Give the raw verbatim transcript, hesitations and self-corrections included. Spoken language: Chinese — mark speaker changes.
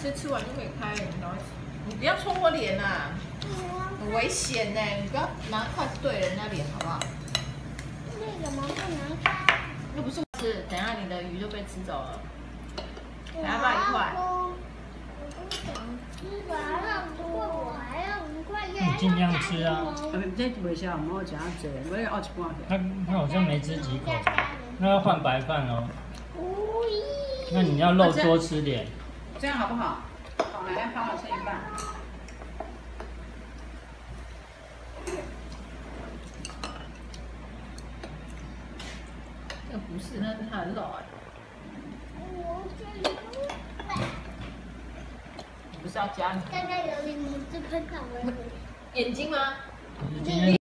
Speaker 1: 吃，吃完就可以开了。你赶快吃，你不要戳我脸呐，很危险呢！你不要拿筷子对人家脸，好不好？
Speaker 2: 为什么不能开？
Speaker 1: 又不是我吃，等下你的鱼就被吃走了。还要不要一块？
Speaker 2: 我不想吃，我还要不过我还要五块钱。
Speaker 3: 你尽量吃啊。
Speaker 4: 这袂少，唔好食啊济，我要熬一半片。
Speaker 3: 他他好像没吃几口，那要换白饭哦。
Speaker 2: 无意。
Speaker 3: 那你要肉多吃点。
Speaker 4: 这样好不好？好，来，帮我吃一半。
Speaker 1: 这不是，那是它的肉哎。
Speaker 2: 我这里
Speaker 1: 你不是要加你？
Speaker 2: 刚刚有你们这喷到我
Speaker 1: 眼睛吗？
Speaker 3: 今天。